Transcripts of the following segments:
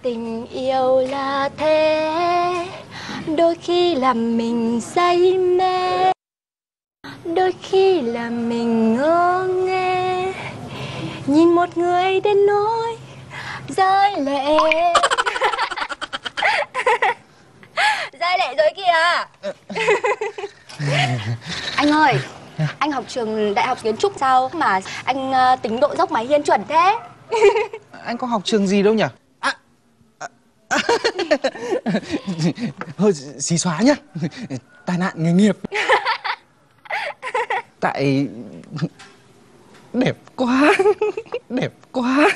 Tình yêu là thế, đôi khi làm mình say mê, đôi khi làm mình ngơ ngê, nhìn một người đến nỗi rơi lệ. Rơi lệ rồi kìa. Anh ơi, anh học trường đại học kiến trúc sao mà anh tính độ dốc mái hiên chuẩn thế? Anh có học trường gì đâu nhỉ? Hơi xí xóa nhá. Tai nạn nghề nghiệp. Tại đẹp quá. Đẹp quá.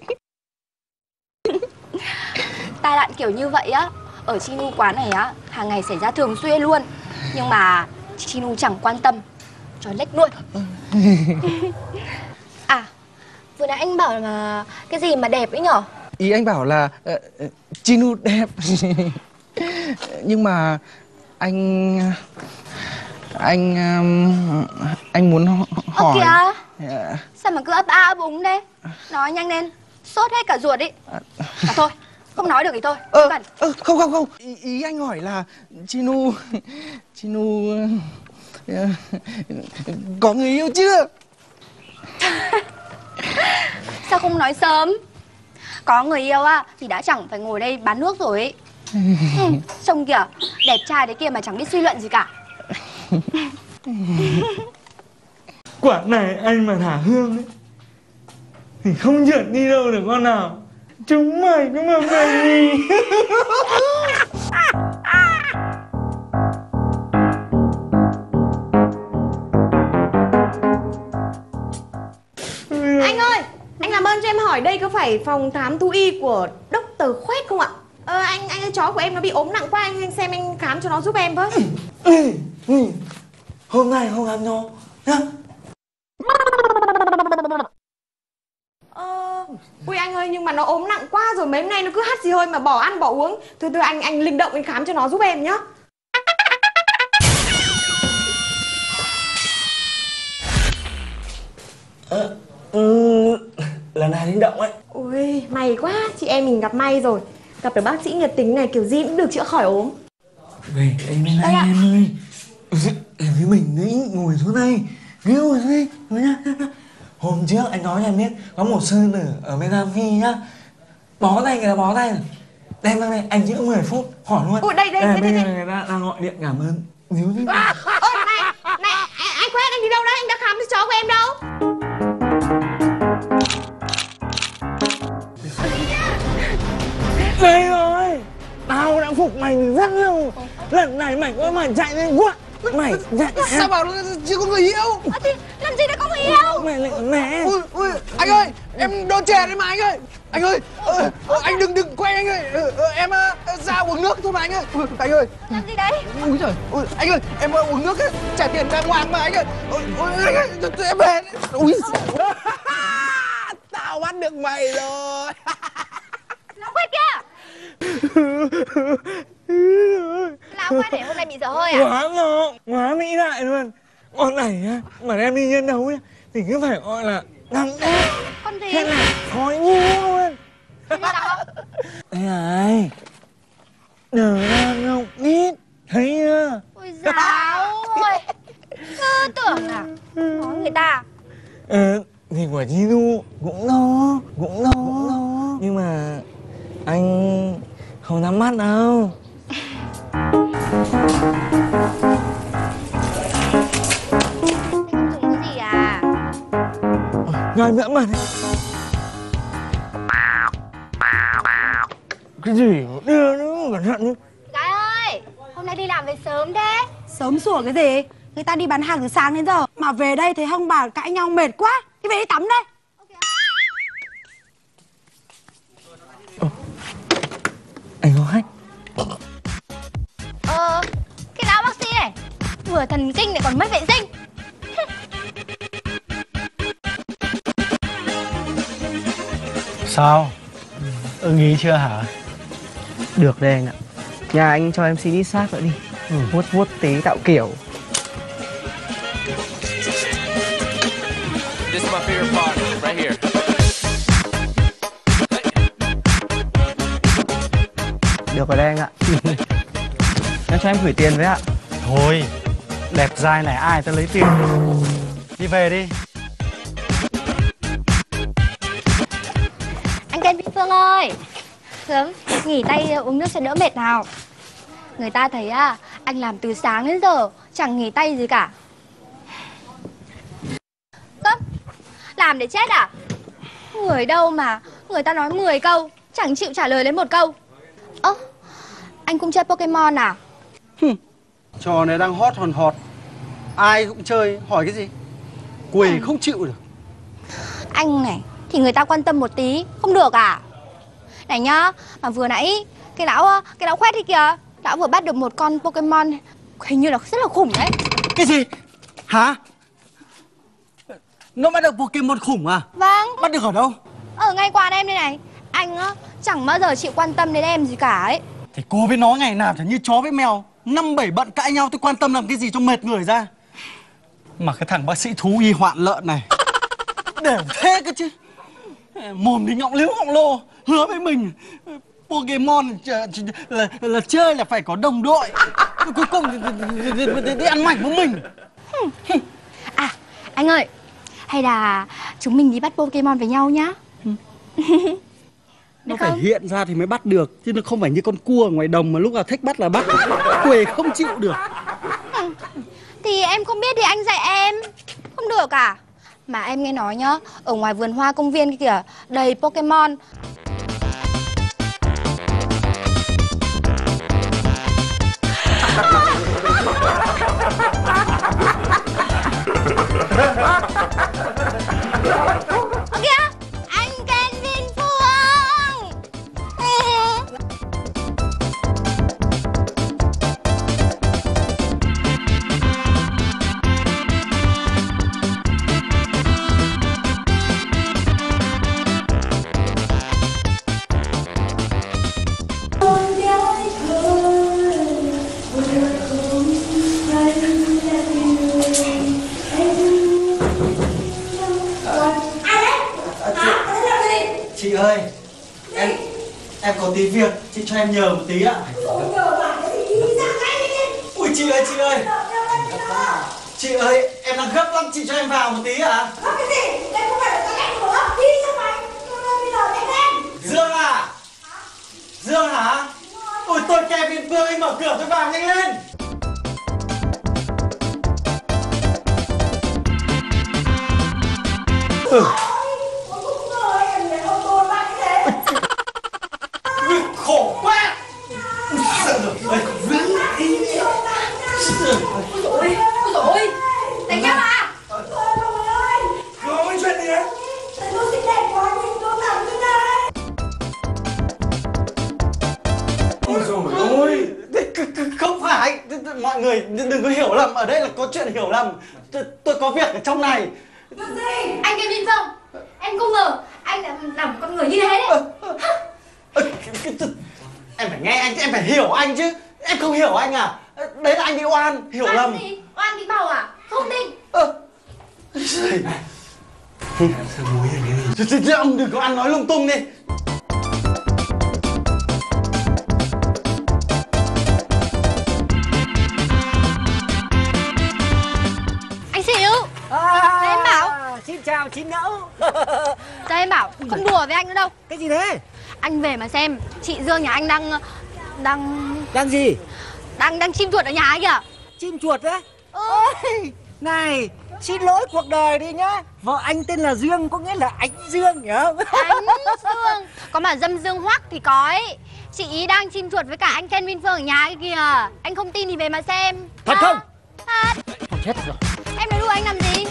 Tai nạn kiểu như vậy á, ở Chinu quán này á, hàng ngày xảy ra thường xuyên luôn. Nhưng mà Chinu chẳng quan tâm, cho lếch luôn. À, vừa nãy anh bảo là cái gì mà đẹp ấy nhở? Ý anh bảo là Chinu đẹp. Nhưng mà anh muốn hỏi. Ơ kìa, sao mà cứ ấp a ấp úng thế? Nói nhanh lên, sốt hết cả ruột ý. À thôi, không nói được thì thôi, không cần. Không. Ý anh hỏi là Chinu có người yêu chưa? Sao không nói sớm? Có người yêu á thì đã chẳng phải ngồi đây bán nước rồi ấy. Trông kìa, đẹp trai thế kia mà chẳng biết suy luận gì cả. Quả này anh mà thả hương ấy thì không trượt đi đâu được con nào. Chúng mày cứ mà về đi. Anh ơi, anh làm ơn cho em hỏi đây có phải phòng khám thú y của Dr. Khoét không ạ? Anh ơi, chó của em nó bị ốm nặng quá, anh xem anh khám cho nó giúp em với. Hôm nay không làm nó nhá. Ui anh ơi, nhưng mà nó ốm nặng quá rồi, mấy hôm nay nó cứ hắt xì hơi mà bỏ ăn bỏ uống. Thôi anh linh động anh khám cho nó giúp em nhá. Lần này linh động ấy. Ui, may quá, chị em mình gặp may rồi. Gặp được bác sĩ nhiệt tính này kiểu gì cũng được chữa khỏi ốm. Về anh bên này em ơi. Em với mình đấy, ngồi xuống đây. Ngồi xuống đây, ngồi nhá. Hôm trước anh nói cho em biết có một sư tử ở bên Nam Phi nhá. Bó tay người ta bó tay. Đem sang đây, anh chữa 10 phút, hỏi luôn. Ui đây. Bây giờ người ta đang gọi điện cảm ơn. Díu thế. Này, anh Khoét anh đi đâu đấy? Anh đã khám cho chó của em đâu? Đây rồi. Tao đã phục mày rất lâu. Lần này mày có mà chạy lên quá. Mày chạy. Sao bảo chưa có người yêu? Thì làm gì đã có người yêu? Mày lại nè. Ui, anh ơi, em đón chè đấy mà anh ơi. Anh ơi, anh đừng quay anh ơi. Em ra uống nước thôi mà anh ơi. Anh ơi. Làm gì đấy? Ui giời, anh ơi, em uống nước ấy, trả tiền đàng hoàng mà anh ơi. Anh ơi, em về. Ui. Tao bắt được mày rồi. Lão Khoét kia. Lão Khoét để hôm nay bị dở hơi à? Quá ngon, quá mỹ đại luôn. Con này á, mà đem đi nhân đấu nhá thì cứ phải gọi là đằng đen. Con gì? Thế là khói nhiêu luôn. Cái gì nào? Đây này. Nở ra ngọc ít. Thấy chưa? Ôi dào ơi. Cứ tưởng là có người ta. Thì của Chinu cũng to. Nhưng mà anh không dám mắt đâu. Anh không dùng cái gì à? Ngay nữa mà. Cái gì đưa nữa, cẩn thận. Gái ơi, hôm nay đi làm về sớm thế. Sớm sủa cái gì? Người ta đi bán hàng từ sáng đến giờ mà về đây thấy ông bà cãi nhau mệt quá. Đi về đi tắm đây. Anh có khách. Cái lão bác sĩ này vừa thần kinh lại còn mất vệ sinh. Sao? Ưng ý chưa hả? Được đây anh ạ. Nhà anh cho em xin ít xác nữa đi. Vuốt tí tạo kiểu. This is my favorite part, right here. được rồi đây anh ạ. Em cho em gửi tiền với ạ. Thôi, đẹp dai này ai ta lấy tiền. Đi về đi. Anh Ken Vinh Phương ơi, sớm nghỉ tay uống nước cho đỡ mệt nào. Người ta thấy anh làm từ sáng đến giờ chẳng nghỉ tay gì cả. Cấp, làm để chết à? Người đâu mà người ta nói 10 câu chẳng chịu trả lời lấy một câu. Ơ, anh cũng chơi Pokemon à? Trò này đang hot hòn hot. Ai cũng chơi, hỏi cái gì? Quỳ không chịu được. Anh này thì người ta quan tâm một tí không được à? Này nhá, mà vừa nãy cái lão khoét đi kìa, lão vừa bắt được một con Pokemon hình như là rất là khủng đấy. Cái gì? Hả? Nó bắt được Pokemon khủng à? Vâng, Bắt được ở đâu? ở ngay quán em đây này. Anh á chẳng bao giờ chịu quan tâm đến em gì cả ấy. Thì cô với nó ngày nào chẳng như chó với mèo, 5-7 bận cãi nhau, tôi quan tâm làm cái gì cho mệt người ra. Mà cái thằng bác sĩ thú y hoạn lợn này đều thế cơ chứ. Mồm thì ngọng liếu ngọng lô, hứa với mình Pokemon là chơi là phải có đồng đội, cuối cùng thì ăn mảnh với mình. À, anh ơi, hay là chúng mình đi bắt Pokemon với nhau nhá. Nó phải hiện ra thì mới bắt được, chứ nó không phải như con cua ở ngoài đồng mà lúc nào thích bắt là bắt. Quề không chịu được. Thì em không biết thì anh dạy em. Không được à? Mà em nghe nói nhá, ở ngoài vườn hoa công viên kia kìa, đầy Pokemon. Ơ kìa, anh Ken Vinh Phương. Chị ơi, em có tí việc, chị cho em nhờ một tí ạ. Ui chị ơi, chị ơi, em đang gấp lắm, chị cho em vào một tí ạ. Gấp cái gì? Đây không phải là cái của gấp, đi cho mày. Bây giờ nhanh lên. Dương à? Dương hả? Ôi tôi Kevin Phương, anh mở cửa tôi vào nhanh lên. Khổ quá. Ôi, đánh nhau à? Có chuyện gì đấy? Ôi dồi ôi, không phải, mọi người đừng có hiểu lầm, ở đây là có chuyện hiểu lầm. Tôi có việc ở trong này. Anh Ken Vinh Phương, em không ngờ anh lại làm một con người như thế đấy. Em phải nghe anh chứ, em phải hiểu anh chứ. Em không hiểu anh à? Đấy là anh bị oan, hiểu lầm. Oan gì? Oan bị bầu à? Không tin. Thôi ông đừng có ăn nói lung tung đi. Anh Xỉu, em bảo. Xin chào chị Nẫu. Đây em bảo không đùa với anh nữa đâu. Cái gì thế? Anh về mà xem, chị Dương nhà anh Đang gì? đang chim chuột ở nhà ấy kìa. Chim chuột á? Ôi, này, xin lỗi cuộc đời đi nhá. Vợ anh tên là Dương, có nghĩa là Ánh Dương, hiểu không? Ánh Dương, có mà dâm dương hoắc thì có ấy. Chị ý đang chim chuột với cả anh Ken Vinh Phương ở nhà ấy kìa. Anh không tin thì về mà xem. Thật không? Thật. Thôi chết rồi. Em nói đùa anh làm gì?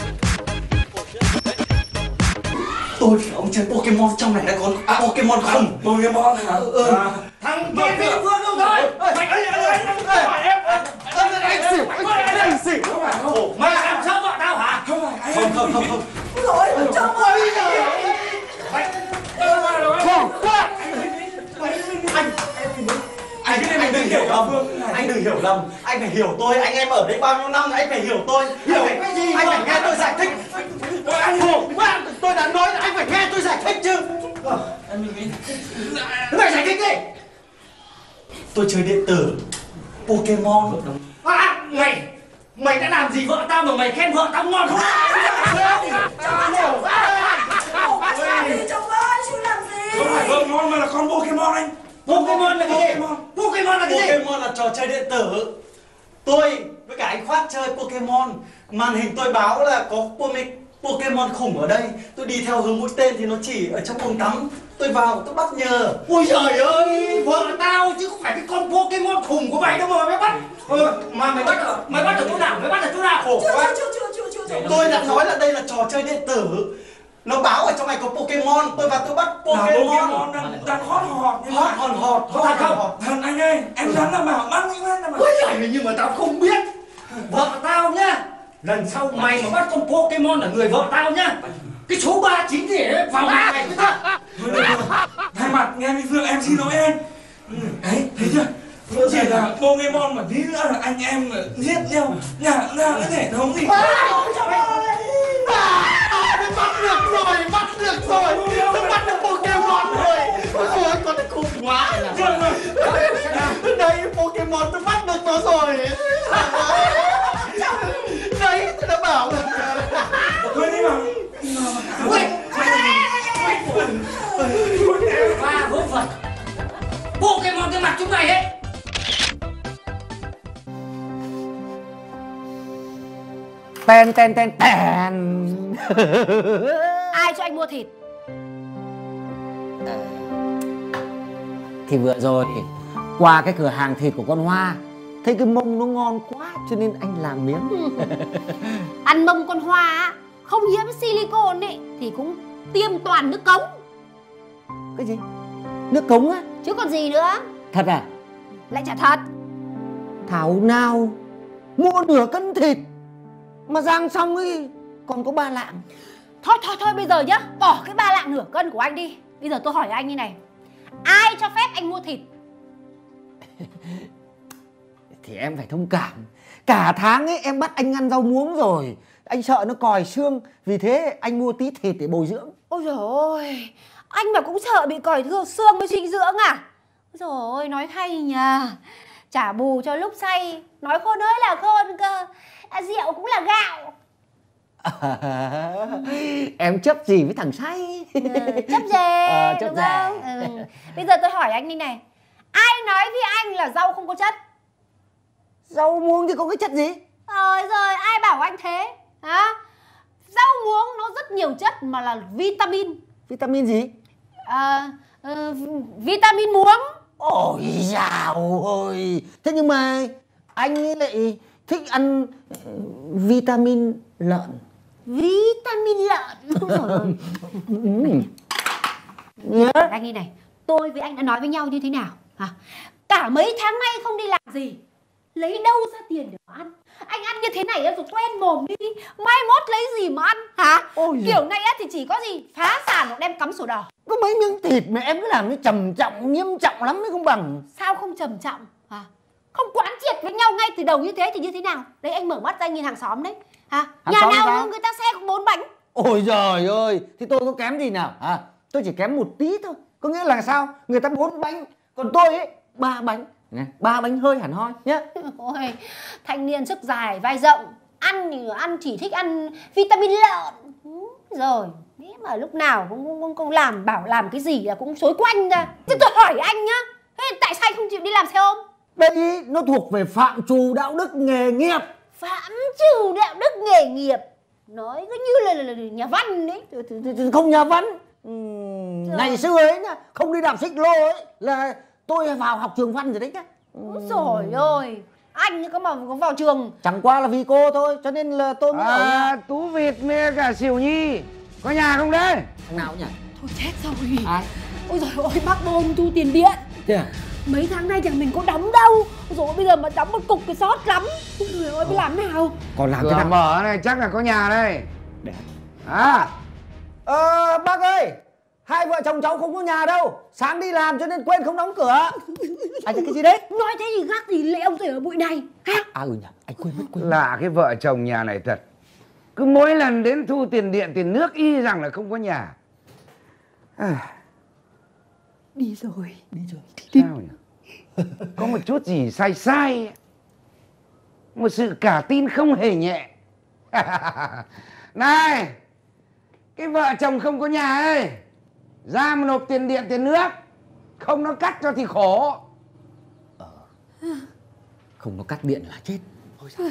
Tôi phải ông chơi Pokemon, trong này đã có Pokemon khủng. Pokemon hả? Thằng Ken Vinh Phương đâu rồi? Anh xỉu. Khổ Mày làm sao vợ tao hả? Không. Rồi, trong ơi. Khổ quá. Anh cái này mình đừng hiểu lầm. Anh đừng hiểu lầm. Anh phải hiểu tôi. Anh em ở đây bao nhiêu năm, anh phải hiểu tôi. Hiểu cái gì? Anh phải nghe tôi giải thích. Anh khổ quá. Tôi đã nói là anh phải nghe tôi giải thích chứ. Mày giải thích đi. tôi chơi điện tử Pokemon. Mày đã làm gì vợ tao mà mày khen vợ tao ngon không? Chồng ơi, chú làm gì? Không phải vợ ngon mà là con Pokemon anh. Pokemon là cái gì? Pokemon là cái gì? Pokemon là trò chơi điện tử. Tôi với cả anh Khoát chơi Pokemon. Màn hình tôi báo là có Pokemon khủng ở đây. Tôi đi theo hướng mũi tên thì nó chỉ ở trong bồn tắm. Tôi vào tôi bắt nhờ. Ôi trời ơi, vợ tao chứ không phải cái con Pokemon khủng của mày đâu mà mày bắt. Mà mày bắt ở chỗ nào? Mày bắt ở chỗ nào? Khổ quá. Tôi đã nói là đây là trò chơi điện tử. Nó báo ở trong này có Pokemon. Tôi vào tôi bắt Pokemon. Đang hot hot. Hot Thật không? Thật anh ơi, em đoán là bảo mắt anh mà. Ôi trời, nhưng mà tao không biết. Vợ tao nhá. Lần sau mày mà bắt con Pokemon là người vợ tao nhá. Cái số 39 gì ấy vào mày với tao. Thay mặt nghe Minh Phương em xin lỗi em. Đấy, thấy chưa? Chỉ là Pokemon mà tí nữa là anh em giết nhau. Nhà cái hệ thống gì. Bắt được rồi. Tôi bắt được Pokemon rồi. Ôi con nó khủng quá. Đây Pokemon tôi bắt được nó rồi. Đấy tôi đã bảo rồi. Thôi đi mà. Và vớ vẩn Pokemon cái mặt chúng mày ấy. Ten. Ai cho anh mua thịt? Thì vừa rồi qua cái cửa hàng thịt của con Hoa, thấy cái mông nó ngon quá cho nên anh làm miếng. Ăn mông con Hoa á, không nhiễm silicone ấy thì cũng tiêm toàn nước cống. Cái gì? Nước cống á? Chứ còn gì nữa. Thật à? Lại chả thật. Thảo nào mua nửa cân thịt mà rang xong ấy còn có 3 lạng. Thôi bây giờ nhá, bỏ cái 3 lạng nửa cân của anh đi. Bây giờ tôi hỏi anh như này, ai cho phép anh mua thịt? Thì em phải thông cảm. Cả tháng ấy em bắt anh ăn rau muống rồi. Anh sợ nó còi xương, vì thế anh mua tí thịt để bồi dưỡng. Ôi dồi ôi, anh mà cũng sợ bị còi thừa xương mới dinh dưỡng à? Ôi dồi ôi, nói hay nhờ. Trả bù cho lúc say, nói khôn ơi là khôn cơ. Rượu cũng là gạo. Em chấp gì với thằng say? Chấp dề, chấp đúng dề. không? Bây giờ tôi hỏi anh đi này, ai nói với anh là rau không có chất? Rau muống thì có cái chất gì? Rồi ai bảo anh thế? Hả? Rau muống nó rất nhiều chất mà là vitamin. Vitamin gì? Vitamin muống. Ôi dào ôi. Thế nhưng mà anh ấy lại thích ăn vitamin lợn. Vitamin lợn. Anh đi này, tôi với anh đã nói với nhau như thế nào? Hả? Cả mấy tháng nay không đi làm gì, lấy đâu ra tiền để mà ăn? Anh ăn như thế này rồi quen mồm đi, mai mốt lấy gì mà ăn hả? Kiểu này á thì chỉ có gì phá sản hoặc đem cắm sổ đỏ. Có mấy miếng thịt mà em cứ làm nó trầm trọng, nghiêm trọng lắm mới không bằng. Sao không trầm trọng hả? Không quán triệt với nhau ngay từ đầu như thế thì như thế nào? Đấy, anh mở mắt ra nhìn hàng xóm đấy hả? Nhà nào người ta xe cũng 4 bánh. Ôi giời ơi, thì tôi có kém gì nào hả? Tôi chỉ kém một tí thôi. Có nghĩa là sao? Người ta 4 bánh, còn tôi ấy 3 bánh. 3 bánh hơi hẳn hoi nhá. Ôi, thanh niên sức dài vai rộng, ăn thì ăn chỉ thích ăn vitamin lợn. Rồi, nghĩ mà lúc nào cũng làm, bảo làm cái gì là cũng xối quanh ra. Thế tôi hỏi anh nhá, thế tại sao anh không chịu đi làm xe ôm? Đây nó thuộc về phạm trù đạo đức nghề nghiệp. Phạm trù đạo đức nghề nghiệp, nói cứ như là nhà văn đấy. Không nhà văn. Ngày xưa ấy nhá, không đi đạp xích lô ấy là tôi vào học trường văn rồi đấy nhá. Ôi trời ơi, anh có mà có vào trường. Chẳng qua là vì cô thôi, cho nên là tôi mới ở nhà. Tú Việt với cả Xỉu Nhi có nhà không đấy? Thằng nào nhỉ? Thôi chết rồi. Ai? Ôi trời ơi, bác Bôn thu tiền điện. Thế à? Mấy tháng nay chẳng mình có đóng đâu. Rồi bây giờ mà đóng một cục thì sót lắm. Ôi trời ơi, biết làm nào? Còn làm thế Cửa nào? mở này chắc là có nhà đây. Để. Bác ơi, hai vợ chồng cháu không có nhà đâu. Sáng đi làm cho nên quên không đóng cửa. Anh thấy cái gì đấy? Nói thế thì khác gì lệ ông rể ở bụi này ha? Nhỉ, anh quên mất. Lạ cái vợ chồng nhà này thật. Cứ mỗi lần đến thu tiền điện tiền nước y rằng là không có nhà. Đi rồi. Sao nhỉ? có một chút gì sai sai, một sự cả tin không hề nhẹ. Này, cái vợ chồng không có nhà ơi, ra mà nộp tiền điện tiền nước, không nó cắt cho thì khổ. Không có cắt điện là chết. Ôi giời.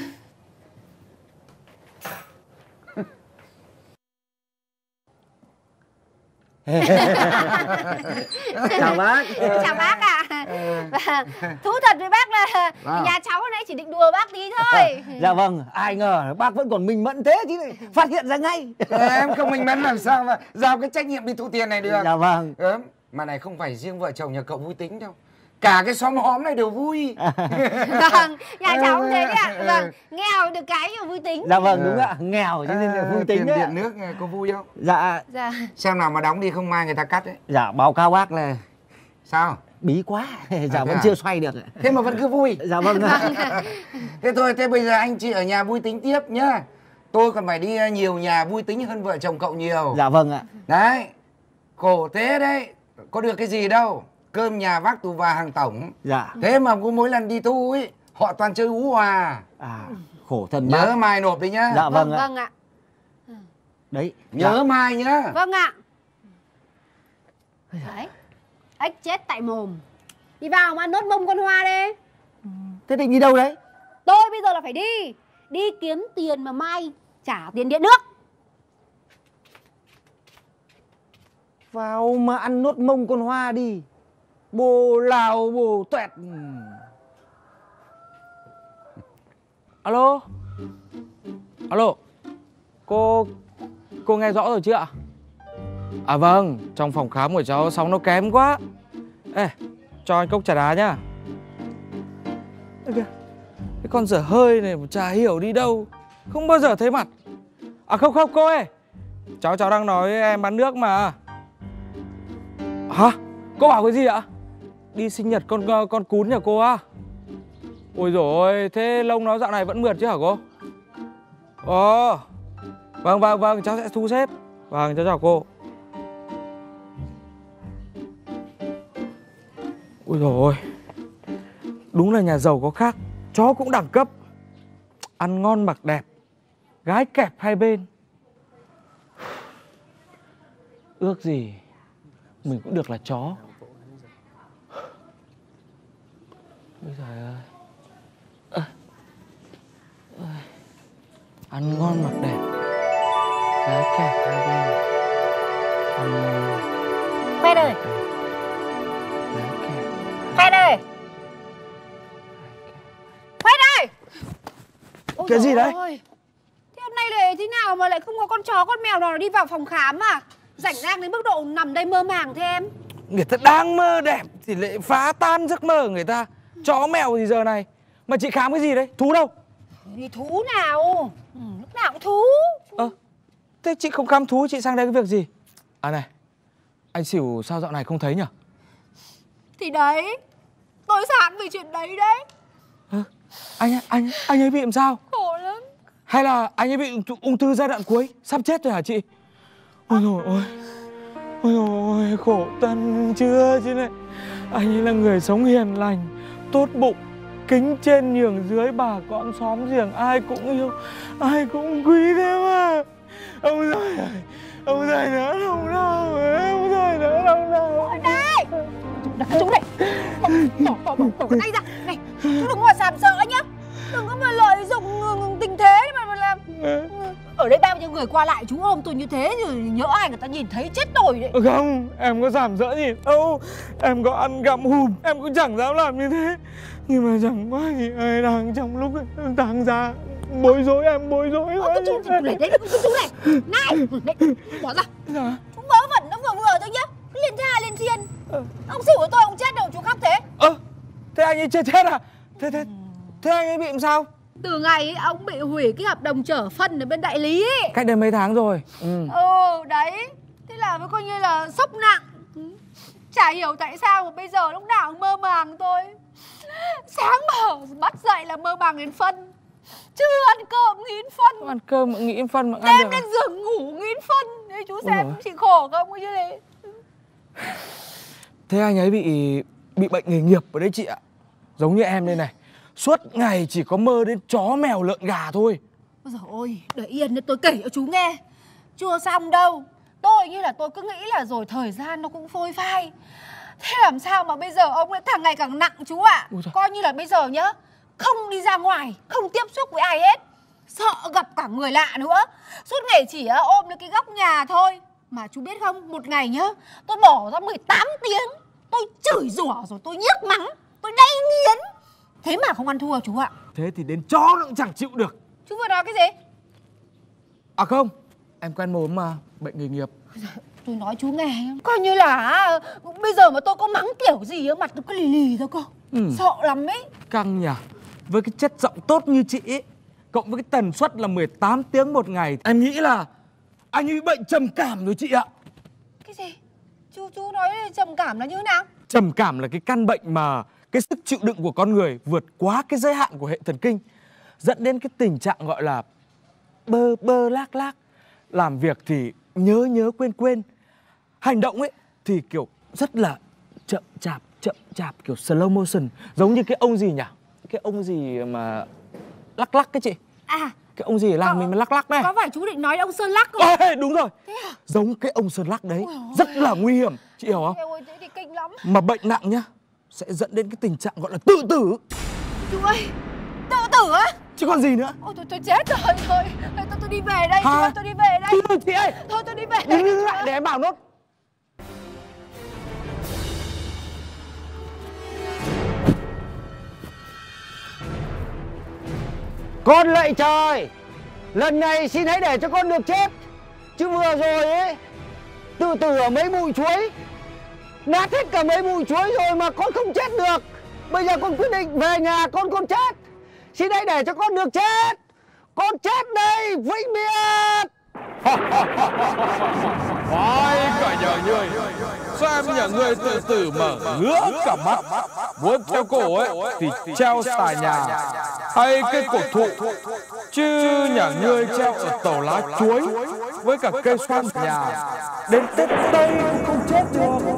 Chào bác. Chào bác ạ. Thú thật với bác là nhà cháu hôm nay chỉ định đùa bác tí thôi. Dạ vâng, ai ngờ bác vẫn còn minh mẫn thế chứ, phát hiện ra ngay. Em không minh mẫn làm sao mà giao cái trách nhiệm đi thu tiền này được. Dạ vâng. Mà này không phải riêng vợ chồng nhà cậu vui tính đâu, cả cái xóm hóm này đều vui. Vâng, nhà cháu cũng thế đấy ạ. Vâng, nghèo được cái mà vui tính. Dạ vâng, đúng ạ, nghèo cho nên là vui tính tiền đấy. điện nước có vui không? Dạ. Dạ. Xem nào mà đóng đi không mai người ta cắt đấy. Dạ, báo cáo bác là sao? Bí quá. Dạ vẫn à? chưa xoay được. Thế mà vẫn cứ vui. Dạ vâng. Thế thôi, thế bây giờ anh chị ở nhà vui tính tiếp nhá. Tôi còn phải đi nhiều nhà vui tính hơn vợ chồng cậu nhiều. Dạ vâng ạ. Đấy, khổ thế đấy, có được cái gì đâu. Cơm nhà vác tù và hàng tổng. Dạ. Thế mà cứ mỗi lần đi thu ấy, họ toàn chơi ú hòa. À, khổ thân bác. Nhớ mai nộp đi nhá. Dạ vâng ạ. Vâng ạ. Đấy. Nhớ mai nhá. Vâng ạ. Đấy, ếch chết tại mồm. Đi vào mà nốt mông con Hoa đi. Thế định đi đâu đấy? Tôi bây giờ là phải đi. Đi kiếm tiền mà mai trả tiền điện nước. Vào mà ăn nốt mông con Hoa đi. Bồ Lào bồ tuẹt. Alo. Alo. Cô nghe rõ rồi chứ ạ? À vâng, trong phòng khám của cháu sóng nó kém quá. Ê, cho anh cốc trà đá nhá. Ê kìa, cái con dở hơi này chả hiểu đi đâu, không bao giờ thấy mặt. À không cô ơi, cháu đang nói với em bán nước mà. Hả? Cô bảo cái gì ạ? Đi sinh nhật con cún nhà cô à? Ôi dồi ôi, thế lông nó dạo này vẫn mượt chứ hả cô? Ồ, vâng, cháu sẽ thu xếp. Vâng, cháu chào cô. Ôi dồi ôi, đúng là nhà giàu có khác, chó cũng đẳng cấp. Ăn ngon mặc đẹp, gái kẹp hai bên. Ước gì mình cũng được là chó. Ôi trời ơi. Ăn ngon mặc đẹp, gái kẹp hai bên. Phen ơi. Phen ơi. Phen ơi. Ôi cái gì đấy? Ôi. Thế hôm nay lại thế nào mà lại không có con chó con mèo nào đi vào phòng khám à? Rảnh rang đến mức độ nằm đây mơ màng thế em? Người ta đang mơ đẹp thì lại phá tan giấc mơ của người ta. Chó mèo gì giờ này. Mà chị khám cái gì đấy? Thú đâu? Thì thú nào? Lúc nào cũng thú. Thế chị không khám thú, chị sang đây cái việc gì? À này, anh Xỉu sao dạo này không thấy nhỉ? Thì đấy, tôi sẵn về chuyện đấy đấy. Anh ấy bị làm sao? Khổ lắm. Hay là anh ấy bị ung thư giai đoạn cuối, sắp chết rồi hả chị? Ôi dồi ôi, ôi dồi ôi, khổ thân chưa chứ này. Anh ấy là người sống hiền lành, tốt bụng, kính trên nhường dưới, bà con xóm giềng ai cũng yêu, ai cũng quý thế mà. Ông giời nữa đâu nào, ông giời nữa đâu nào. Đây, chú này, bỏ cái tay ra. Này, chú đừng có sàm sợ nhá. Đừng có mà lợi dụng tình thế mà làm. Ở đây bao nhiêu người qua lại chú ôm tôi như thế rồi nhỡ ai người ta nhìn thấy chết tôi đấy. Không, em có giảm dỡ gì đâu. Em có ăn gặm hùm, em cũng chẳng dám làm như thế. Nhưng mà chẳng qua thì ai đang trong lúc tàng ra bối rối, em bối rối quá. Chú này, chú này. Này, bỏ ra. Dạ. Chú vớ vẩn nó vừa thôi nhá. Liên tha liên thiên. Ông Xỉu của tôi ông chết đâu chú khóc thế. Thế anh ấy chết à? Thế anh ấy bị làm sao? Từ ngày ấy, ông bị hủy cái hợp đồng chở phân ở bên đại lý ấy. Cách đây mấy tháng rồi. Đấy. Thế là mới coi như là sốc nặng. Chả hiểu tại sao mà bây giờ lúc nào cũng mơ màng thôi. Sáng mở bắt dậy là mơ màng đến phân. Chưa ăn cơm nghĩ đến phân. Ăn cơm nghĩ đến phân mà ăn đêm được. lên giường ngủ nghĩ đến phân. Thế chú xem chị khổ không như thế. Thế anh ấy bị bệnh nghề nghiệp ở đấy chị ạ. Giống như em đây này, suốt ngày chỉ có mơ đến chó mèo lợn gà thôi. Ôi dồi ôi, để yên để tôi kể cho chú nghe. Chưa xong đâu. Tôi như là tôi cứ nghĩ là rồi thời gian nó cũng phôi phai. Thế làm sao mà bây giờ ông lại càng ngày càng nặng chú ạ. Coi như là bây giờ nhá, không đi ra ngoài, không tiếp xúc với ai hết, sợ gặp cả người lạ nữa. Suốt ngày chỉ ôm đến cái góc nhà thôi. Mà chú biết không, một ngày nhá, tôi bỏ ra 18 tiếng. Tôi chửi rủa rồi tôi nhiếc mắng, tôi đay nghiến. Thế mà không ăn thua chú ạ. Thế thì đến chó nó cũng chẳng chịu được. Chú vừa nói cái gì? À không, em quen mồm mà, bệnh nghề nghiệp. Tôi nói chú nghe, coi như là bây giờ mà tôi có mắng kiểu gì á, mặt tôi cứ lì lì thôi cô. Sợ lắm ấy. Căng nhỉ. Với cái chất giọng tốt như chị ấy, cộng với cái tần suất là 18 tiếng một ngày, em nghĩ là anh ấy bị bệnh trầm cảm rồi chị ạ. Cái gì? Chú nói trầm cảm là như thế nào? Trầm cảm là cái căn bệnh mà cái sức chịu đựng của con người vượt quá cái giới hạn của hệ thần kinh, dẫn đến cái tình trạng gọi là bơ bơ lác lác. Làm việc thì nhớ quên. Hành động ấy thì kiểu rất là chậm chạp kiểu slow motion. Giống như cái ông gì nhỉ? Cái ông gì mà lắc cái chị. À, cái ông gì làm mình mà lắc đấy. Có phải chú định nói ông Sơn Lắc không? Đúng rồi. Giống cái ông Sơn Lắc đấy. Rất là nguy hiểm, chị hiểu không? Ôi, thế thì kinh lắm. Mà bệnh nặng nhá, sẽ dẫn đến cái tình trạng gọi là tự tử. Chú ơi, tự tử á? Chứ còn gì nữa. Ôi tôi chết rồi. Thôi tôi đi về đây. Chú ơi, tôi đi về đây. Chị ơi. Thôi tôi đi về đây. Đứng lại để em bảo nốt. Con lạy trời, lần này xin hãy để cho con được chết. Chứ vừa rồi ấy, tự tử ở mấy bụi chuối, nát hết cả mấy bụi chuối rồi mà con không chết được. Bây giờ con quyết định về nhà con chết. Xin hãy để cho con được chết. Con chết đây, vĩnh biệt. Phải cả nhà ngươi, xem nhà ngươi tự tử mà ngứa cả mắt. Muốn treo cổ ấy thì treo xà nhà hay cây cổ thụ, chứ nhà ngươi treo ở tàu lá chuối với cả cây xoan nhà, đến Tết Tây cũng không chết được.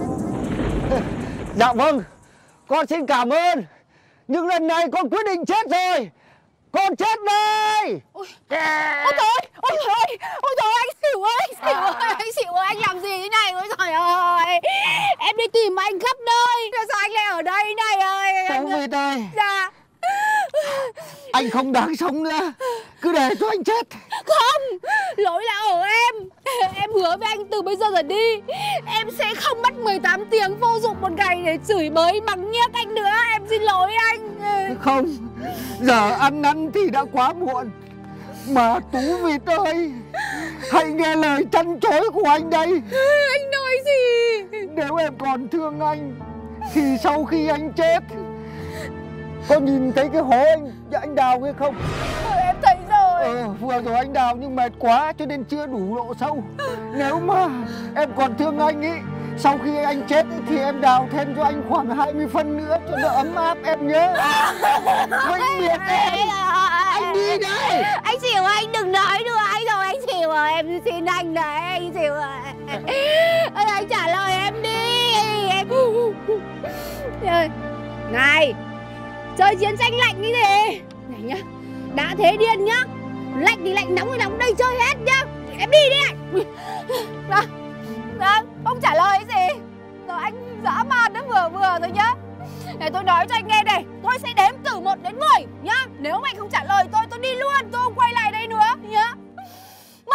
Dạ vâng, con xin cảm ơn. Nhưng lần này con quyết định chết rồi. Con chết đây. Ôi trời ơi, anh xỉu ơi, anh xỉu ơi, anh làm gì thế này? Ôi trời ơi, em đi tìm anh khắp nơi, sao anh lại ở đây này ơi? Cháu Việt ơi. Dạ. Anh không đáng sống nữa, cứ để cho anh chết. Không, lỗi là ở em. Em hứa với anh từ bây giờ trở đi, em sẽ không mất 18 tiếng vô dụng một ngày để chửi bới mắng nhiếc anh nữa. Em xin lỗi anh. Không, giờ ăn năn thì đã quá muộn. Mà Tú Việt ơi, hãy nghe lời trăn trối của anh đây. Anh nói gì? Nếu em còn thương anh thì sau khi anh chết, có nhìn thấy cái hố anh đào kia không? Em thấy rồi. Vừa rồi anh đào nhưng mệt quá cho nên chưa đủ độ sâu. Nếu mà em còn thương anh ý, sau khi anh chết ý, thì em đào thêm cho anh khoảng 20 phân nữa cho nó ấm áp em nhớ. Vĩnh biệt em. Anh đi đây. Anh xỉu ơi, anh đừng nói nữa anh rồi, anh xỉu ơi, em xin anh đấy, anh xỉu ơi. Anh trả lời em đi. Em... Này, chơi chiến tranh lạnh cái gì? Này nhá, đã thế điên nhá. Lạnh thì lạnh, nóng thì nóng, đây chơi hết nhá. Em đi đi anh. Vâng, không trả lời cái gì. Rồi anh dã man nó vừa thôi nhá. Để tôi nói cho anh nghe này, tôi sẽ đếm từ 1 đến 10 nhá. Nếu mà anh không trả lời tôi đi luôn, tôi không quay lại đây nữa nhá. 1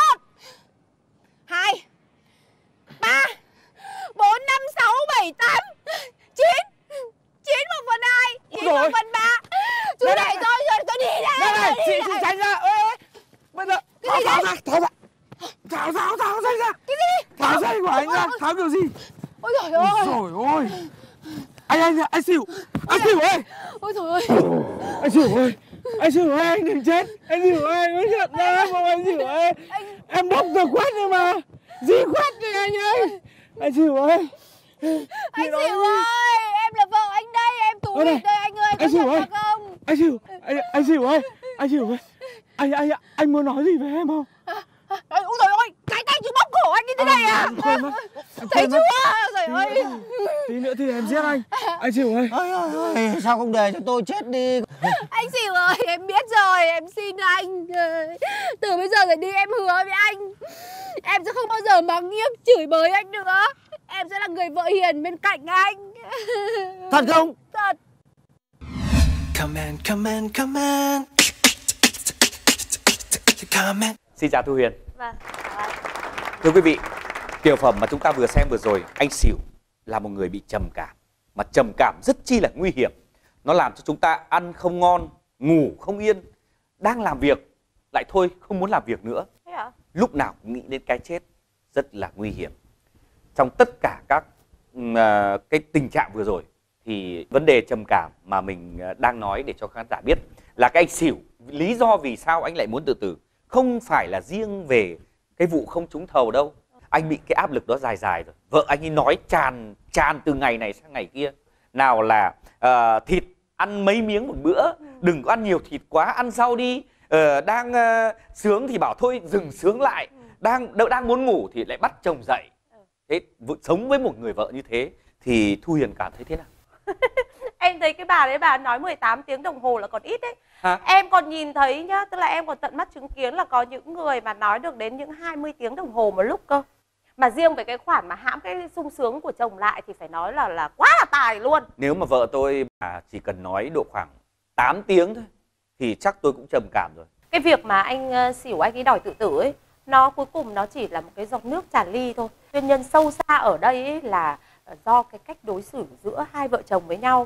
2 3 4 5 6 7 8 9 9 1/2, 9 1/3. Chú đẩy tôi rồi, tôi đi đây. Này, chị tránh ra. Bây giờ tháo ra. Tháo dây ra. Cái gì? Tháo dây của anh ra. Tháo kiểu gì? Ôi trời ơi. Ôi trời ơi. Anh xỉu. Anh xỉu ơi. Ôi trời ơi. Anh xỉu ơi. Anh xỉu ơi, anh đừng chết. Anh xỉu ơi, anh mới nhận ra không? Anh xỉu ơi. Em bốc rồi quét rồi mà. Gì quét đi anh ơi. Anh xỉu ơi. Anh xỉu ơi, em là vợ anh đây, em Tú Việt đây anh ơi, có nhận ra không? Anh xỉu ơi. Anh xỉu ơi. Anh muốn nói gì với em không? Ôi trời ơi, cái tay chú bóp cổ anh như thế này này à? Thấy chưa? Trời ơi. Tí nữa thì em giết anh. Anh Xỉu ơi. Sao không để cho tôi chết đi? Anh Xỉu ơi, em biết rồi, em xin anh. Từ bây giờ trở đi em hứa với anh, em sẽ không bao giờ mắng nhiếc chửi bới anh nữa. Em sẽ là người vợ hiền bên cạnh anh. Thật không? Thật. Come in, come in, come in. Come in. Xin chào Thu Huyền. Vâng. Thưa quý vị, tiểu phẩm mà chúng ta vừa xem vừa rồi, anh Xỉu là một người bị trầm cảm. Mà trầm cảm rất chi là nguy hiểm. Nó làm cho chúng ta ăn không ngon, ngủ không yên, đang làm việc lại thôi không muốn làm việc nữa. Thế hả? Lúc nào cũng nghĩ đến cái chết, rất là nguy hiểm. Trong tất cả các cái tình trạng vừa rồi thì vấn đề trầm cảm mà mình đang nói để cho khán giả biết là cái anh Xỉu, lý do vì sao anh lại muốn tự tử không phải là riêng về cái vụ không trúng thầu đâu. Anh bị cái áp lực đó dài dài rồi. Vợ anh ấy nói tràn từ ngày này sang ngày kia. Nào là thịt ăn mấy miếng một bữa, đừng có ăn nhiều thịt quá, ăn sau đi. Đang sướng thì bảo thôi dừng sướng lại, đang muốn ngủ thì lại bắt chồng dậy. Thế sống với một người vợ như thế thì Thu Huyền cảm thấy thế nào? Em thấy cái bà đấy bà nói 18 tiếng đồng hồ là còn ít đấy. Hả? Em còn nhìn thấy nhá, tức là em còn tận mắt chứng kiến là có những người mà nói được đến những 20 tiếng đồng hồ một lúc cơ. Mà riêng về cái khoản mà hãm cái sung sướng của chồng lại thì phải nói là quá là tài luôn. Nếu mà vợ tôi mà chỉ cần nói độ khoảng 8 tiếng thôi thì chắc tôi cũng trầm cảm rồi. Cái việc mà anh Xỉu anh ấy đòi tự tử ấy, nó cuối cùng nó chỉ là một cái giọt nước tràn ly thôi. Nguyên nhân sâu xa ở đây ấy là do cái cách đối xử giữa hai vợ chồng với nhau.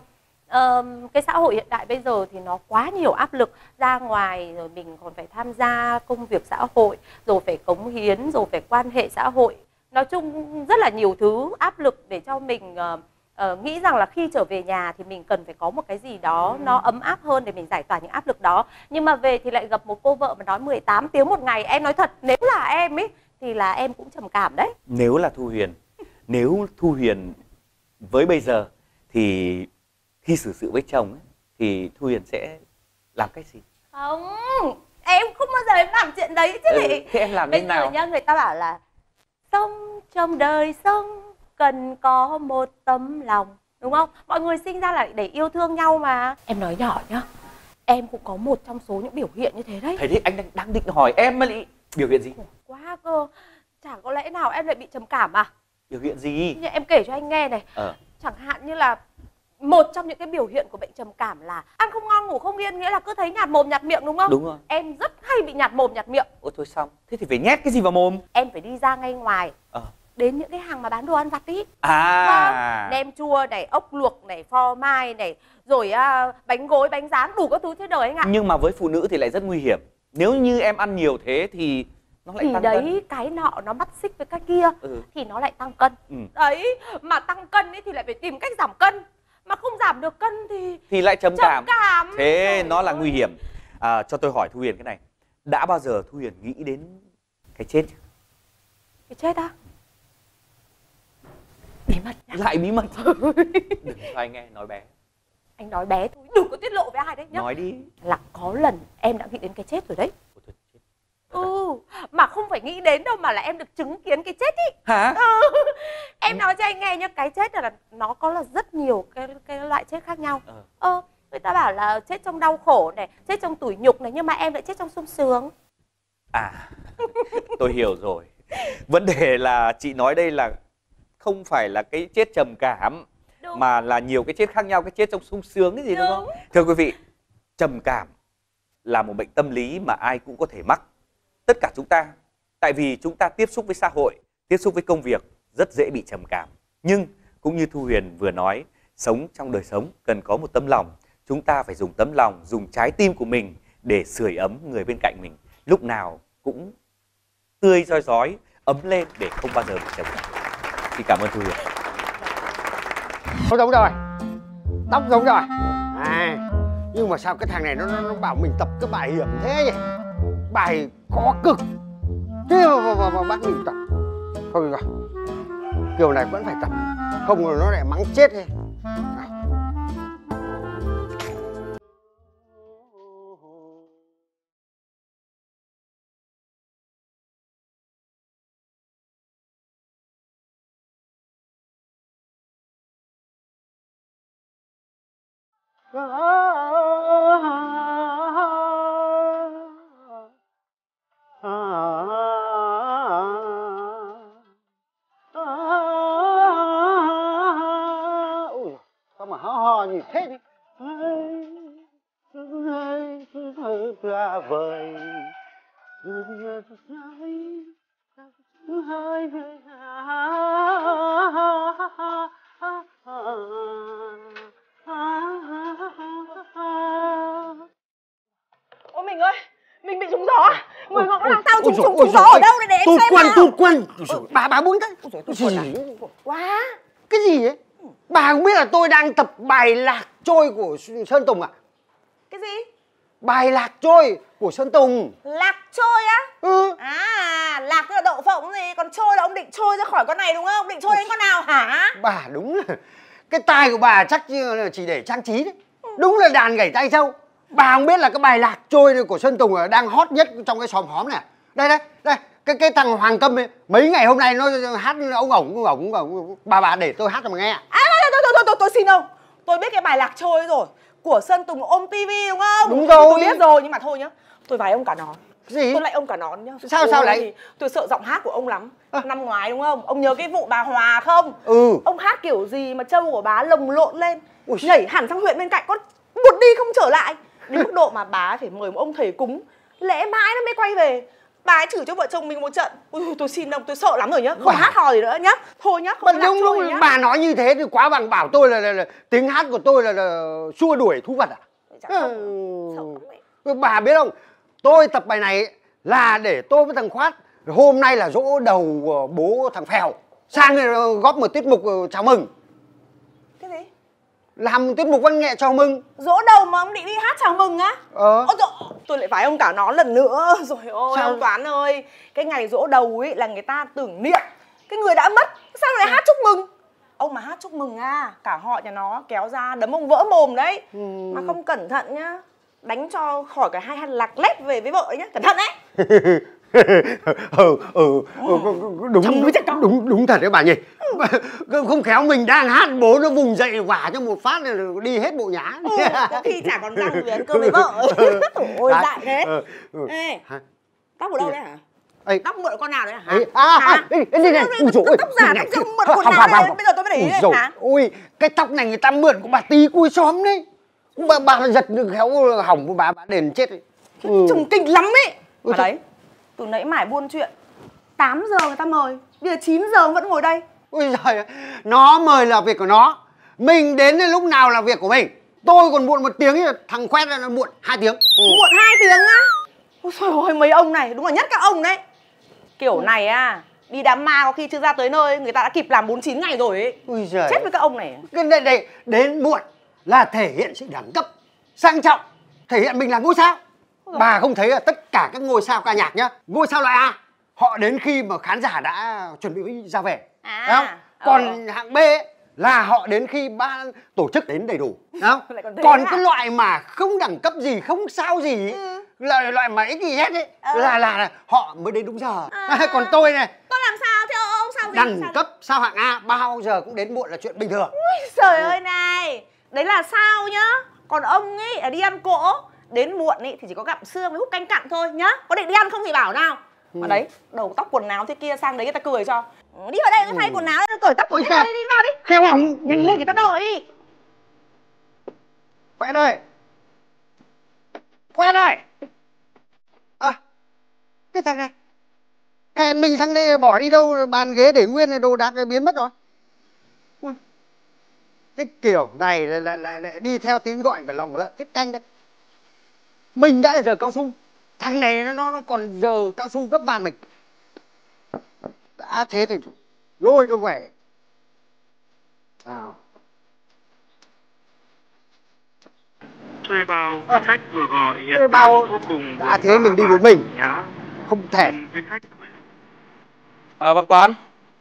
Cái xã hội hiện đại bây giờ thì nó quá nhiều áp lực, ra ngoài rồi mình còn phải tham gia công việc xã hội, rồi phải cống hiến, rồi phải quan hệ xã hội. Nói chung rất là nhiều thứ áp lực để cho mình nghĩ rằng là khi trở về nhà thì mình cần phải có một cái gì đó nó ấm áp hơn để mình giải tỏa những áp lực đó. Nhưng mà về thì lại gặp một cô vợ mà nói 18 tiếng một ngày. Em nói thật, nếu là em ấy thì là em cũng trầm cảm đấy. Nếu là Thu Huyền, nếu Thu Huyền với bây giờ thì khi xử sự với chồng ấy, thì Thu Huyền sẽ làm cách gì? Không, em không bao giờ em làm chuyện đấy chứ chị. Thế em làm bây như giờ nào? nhá, người ta bảo là sống trong đời sống cần có một tấm lòng, đúng không? Mọi người sinh ra là để yêu thương nhau mà. Em nói nhỏ nhá, em cũng có một trong số những biểu hiện như thế đấy. Thế thì anh đang định hỏi em mà lại biểu hiện gì? Quá cơ, chả có lẽ nào em lại bị trầm cảm à? Biểu hiện gì? Như em kể cho anh nghe này, chẳng hạn như là một trong những cái biểu hiện của bệnh trầm cảm là ăn không ngon ngủ không yên, nghĩa là cứ thấy nhạt mồm nhạt miệng, đúng không? Đúng rồi. Em rất hay bị nhạt mồm nhạt miệng. Ôi thôi xong, thế thì phải nhét cái gì vào mồm? Em phải đi ra ngay ngoài, đến những cái hàng mà bán đồ ăn vặt ý. À, nem chua này, ốc luộc này, phô mai này, rồi bánh gối, bánh rán, đủ các thứ trên đời anh ạ. Nhưng mà với phụ nữ thì lại rất nguy hiểm. Nếu như em ăn nhiều thế thì nó lại thì tăng đấy cân. cái nọ nó bắt xích với cái kia thì nó lại tăng cân. Đấy, mà tăng cân ấy thì lại phải tìm cách giảm cân. Mà không giảm được cân thì lại trầm cảm. Thế trời nó là ơi. nguy hiểm. Cho tôi hỏi Thu Huyền cái này, đã bao giờ Thu Huyền nghĩ đến cái chết chưa? Cái chết á? Bí mật nhá. Lại bí mật. Đừng cho anh nghe, nói bé. Anh nói bé thôi, đừng có tiết lộ với ai đấy nhá. Nói đi. Là có lần em đã nghĩ đến cái chết rồi đấy. Mà không phải nghĩ đến đâu mà là em được chứng kiến cái chết ý. Hả? Em nói cho anh nghe nhá, cái chết là nó có là rất nhiều cái loại chết khác nhau. Người ta bảo là chết trong đau khổ này, chết trong tủi nhục này, nhưng mà em lại chết trong sung sướng. Tôi hiểu rồi. Vấn đề là chị nói đây là không phải là cái chết trầm cảm, mà là nhiều cái chết khác nhau, cái chết trong sung sướng cái gì đúng không? Thưa quý vị, trầm cảm là một bệnh tâm lý mà ai cũng có thể mắc. Tất cả chúng ta, tại vì chúng ta tiếp xúc với xã hội, tiếp xúc với công việc rất dễ bị trầm cảm. Nhưng cũng như Thu Huyền vừa nói, sống trong đời sống cần có một tấm lòng. Chúng ta phải dùng tấm lòng, dùng trái tim của mình để sưởi ấm người bên cạnh mình. Lúc nào cũng tươi rói rói, ấm lên để không bao giờ bị trầm cảm. Xin cảm ơn Thu Huyền. Không giống rồi, tóc giống rồi. Nhưng mà sao cái thằng này nó bảo mình tập cái bài hiểm thế nhỉ? Bài khó cực. Thế mà bắt mình tập. Thôi rồi, kiểu này vẫn phải tập. Không rồi nó lại mắng chết đi. Ôi, sao mà ho như thế đi. Ra vời Ôi mình ơi, mình bị trúng gió à? Người có làm tao trúng gió ở đâu để em xem nào. Tụt quần. Bà muốn cái gì Quá. cái gì ấy? Bà không biết là tôi đang tập bài lạc trôi của Sơn Tùng à? Cái gì? Bài lạc trôi của Sơn Tùng. Lạc trôi á? Ừ. À, lạc là đậu phộng gì, còn trôi là ông định trôi ra khỏi con này đúng không? Định trôi đến con nào hả? Bà đúng là cái tai của bà chắc chỉ để trang trí đấy. Đúng là đàn gảy tay trâu. Bà không biết là cái bài lạc trôi của Sơn Tùng đang hot nhất trong cái xóm xóm này. Đây cái thằng Hoàng Câm ấy, mấy ngày hôm nay nó hát ông ổng. Bà để tôi hát cho mà nghe. Tôi xin ông. Tôi biết cái bài lạc trôi rồi, của Sơn Tùng ôm tivi đúng không? Đúng rồi. Tôi biết rồi, nhưng mà thôi nhá, tôi vái ông cả nón. Cái gì? Tôi lại ông cả nón nhá. Sao lại? Tôi sợ giọng hát của ông lắm. Năm ngoái đúng không? Ông nhớ cái vụ bà Hòa không? Ừ. Ông hát kiểu gì mà trâu của bà lồng lộn lên, nhảy hẳn sang huyện bên cạnh, con buột đi không trở lại. Đến mức độ mà bà phải mời một ông thầy cúng lễ mãi nó mới quay về. Bà ấy chửi cho vợ chồng mình một trận. Ui, tôi xin ông, tôi sợ lắm rồi nhá. Không hát hò gì nữa nhá. Thôi nhá, không lạc trôi nhá. Bà nói như thế thì quá bằng bảo tôi là tiếng hát của tôi là xua đuổi thú vật à? Bà biết không, tôi tập bài này là để tôi với thằng Khoát hôm nay là giỗ đầu bố thằng Phèo sang góp một tiết mục chào mừng. Cái gì? Làm một tiết mục văn nghệ chào mừng. Dỗ đầu mà ông định đi hát chào mừng á? Ôi trời, tôi lại vái ông cả nón lần nữa. Rồi ôi ông Toán ơi, cái ngày dỗ đầu ấy là người ta tưởng niệm cái người đã mất, sao lại hát chúc mừng? Ông mà hát chúc mừng cả họ nhà nó kéo ra đấm ông vỡ mồm đấy. Mà không cẩn thận nhá, đánh cho khỏi cả hai lạc lép về với vợ ấy nhá, cẩn thận đấy. Đúng thật đấy bà nhỉ. Không khéo mình đang hát bố nó vùng dậy vả cho một phát là đi hết bộ nhá. Có khi chả còn răng về ăn cơm với vợ. Ôi dại thế. Ê, tóc ở đâu đấy hả? Tóc mượn con nào đấy hả? Tóc giả, tóc rông mượn con nào đấy? Bây giờ tôi mới để ý đấy hả? Ôi, cái tóc này người ta mượn của bà tí cuối xóm đấy. Bà giật khéo hỏng của bà đền chết đấy. Trùng kinh lắm ấy. Mà đấy, từ nãy mải buôn chuyện, 8 giờ người ta mời, bây giờ 9 giờ vẫn ngồi đây. Ôi giời, nó mời là việc của nó, mình đến lúc nào là việc của mình. Tôi còn muộn 1 tiếng, thằng Khoét nó muộn 2 tiếng. Muộn 2 tiếng á? Ôi trời ơi, mấy ông này đúng là nhất các ông đấy. Kiểu này đi đám ma có khi chưa ra tới nơi, người ta đã kịp làm 49 ngày rồi ấy. Ôi giời, chết với các ông này. Đây, đến muộn là thể hiện sự đẳng cấp, sang trọng, thể hiện mình là ngôi sao. Bà không thấy là tất cả các ngôi sao ca nhạc nhá, ngôi sao loại A họ đến khi mà khán giả đã chuẩn bị ra về, không? Còn hạng B ấy, là họ đến khi ban tổ chức đến đầy đủ, không? Còn cái loại mà không đẳng cấp gì, không sao gì ấy, là loại mà XYZ ấy, là họ mới đến đúng giờ. Còn tôi này, tôi làm sao thế ông? Sao gì? Đẳng cấp sao hạng A bao giờ cũng đến muộn là chuyện bình thường. Ui trời ơi này, đấy là sao nhá. Còn ông ấy đi ăn cỗ, đến muộn ý thì chỉ có gặm xương với hút canh cặn thôi nhá. Có định đi ăn không thì bảo nào. Mà đấy, đầu tóc quần áo thế kia sang đấy người ta cười cho. Đi vào đây thay quần áo, cởi tóc quần áo đi vào đi. Theo hỏng, nhanh lên người ta đợi. Khoét ơi. Khoét ơi. Cái thằng này hẹn mình sang đây bỏ đi đâu, bàn ghế để nguyên, đồ đạc biến mất rồi. Cái kiểu này lại đi theo tiếng gọi của lòng lợn tiết canh đấy. Mình đã giờ cao su, thằng này nó còn giờ cao su gấp vàng mình. Đã thế thì lôi nó về. Thuê bao khách vừa gọi thuê bao đã thế mình đi một mình không thể. Bác Toán.